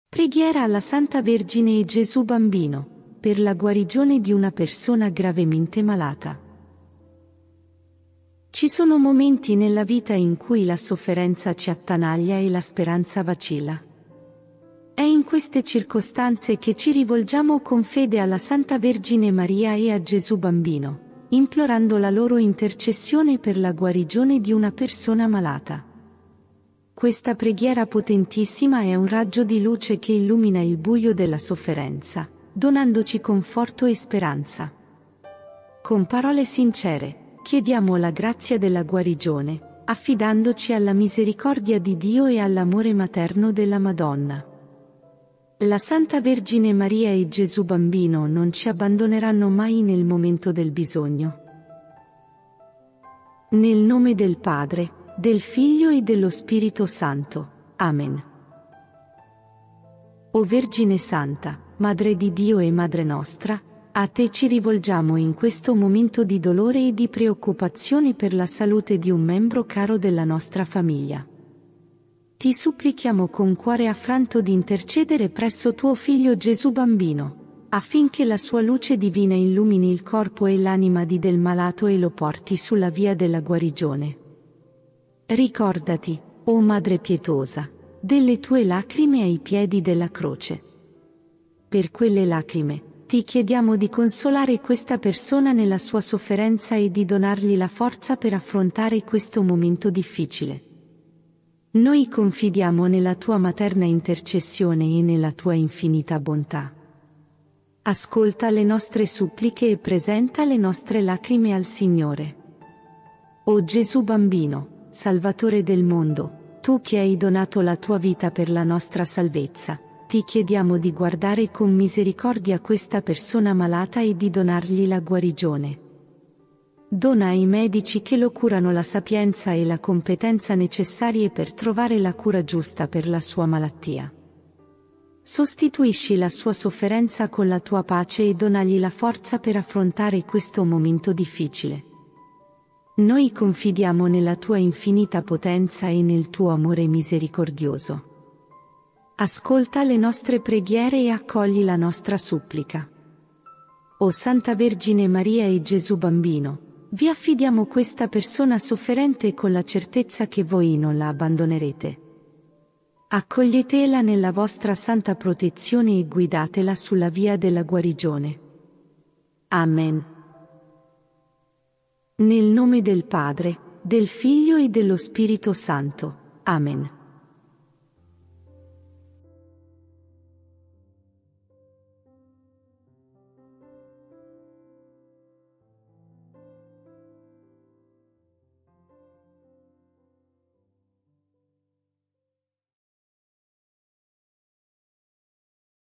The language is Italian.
Preghiera alla Santa Vergine e Gesù Bambino, per la guarigione di una persona gravemente malata. Ci sono momenti nella vita in cui la sofferenza ci attanaglia e la speranza vacilla. È in queste circostanze che ci rivolgiamo con fede alla Santa Vergine Maria e a Gesù Bambino, implorando la loro intercessione per la guarigione di una persona malata. Questa preghiera potentissima è un raggio di luce che illumina il buio della sofferenza, donandoci conforto e speranza. Con parole sincere, chiediamo la grazia della guarigione, affidandoci alla misericordia di Dio e all'amore materno della Madonna. La Santa Vergine Maria e Gesù Bambino non ci abbandoneranno mai nel momento del bisogno. Nel nome del Padre, del Figlio e dello Spirito Santo. Amen. O Vergine Santa, Madre di Dio e Madre nostra, a te ci rivolgiamo in questo momento di dolore e di preoccupazione per la salute di un membro caro della nostra famiglia. Ti supplichiamo con cuore affranto di intercedere presso tuo Figlio Gesù Bambino, affinché la sua luce divina illumini il corpo e l'anima del malato e lo porti sulla via della guarigione. Ricordati, o Madre pietosa, delle tue lacrime ai piedi della croce. Per quelle lacrime, ti chiediamo di consolare questa persona nella sua sofferenza e di donargli la forza per affrontare questo momento difficile. Noi confidiamo nella tua materna intercessione e nella tua infinita bontà. Ascolta le nostre suppliche e presenta le nostre lacrime al Signore. O Gesù Bambino, Salvatore del mondo, tu che hai donato la tua vita per la nostra salvezza, ti chiediamo di guardare con misericordia questa persona malata e di donargli la guarigione. Dona ai medici che lo curano la sapienza e la competenza necessarie per trovare la cura giusta per la sua malattia. Sostituisci la sua sofferenza con la tua pace e donagli la forza per affrontare questo momento difficile. Noi confidiamo nella tua infinita potenza e nel tuo amore misericordioso. Ascolta le nostre preghiere e accogli la nostra supplica. O Santa Vergine Maria e Gesù Bambino, vi affidiamo questa persona sofferente con la certezza che voi non la abbandonerete. Accoglietela nella vostra santa protezione e guidatela sulla via della guarigione. Amen. Nel nome del Padre, del Figlio e dello Spirito Santo. Amen.